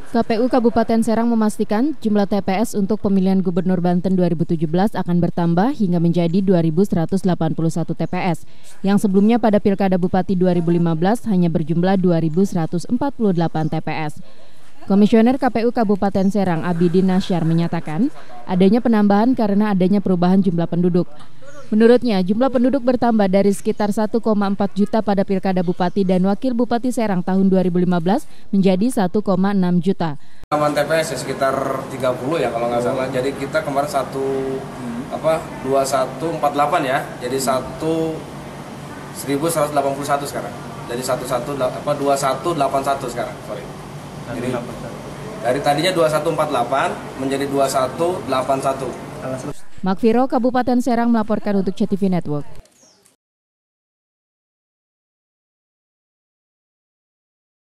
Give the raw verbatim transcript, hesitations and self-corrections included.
K P U Kabupaten Serang memastikan jumlah T P S untuk pemilihan Gubernur Banten dua ribu tujuh belas akan bertambah hingga menjadi dua ribu seratus delapan puluh satu T P S, yang sebelumnya pada Pilkada Bupati dua ribu lima belas hanya berjumlah dua ribu seratus empat puluh delapan T P S. Komisioner K P U Kabupaten Serang Abidin Nasyar menyatakan adanya penambahan karena adanya perubahan jumlah penduduk. Menurutnya, jumlah penduduk bertambah dari sekitar satu koma empat juta pada Pilkada Bupati dan Wakil Bupati Serang tahun dua ribu lima belas menjadi satu koma enam juta. Tambahan T P S ya sekitar tiga puluh ya kalau nggak salah. Jadi kita kemarin satu apa dua satu empat delapan ya. Jadi satu seribu seratus delapan puluh satu sekarang. Jadi satu satu apa dua satu delapan satu sekarang. Sorry. Jadi dari tadinya dua satu empat delapan menjadi dua satu delapan satu. Makviro, Kabupaten Serang melaporkan untuk C T V Network.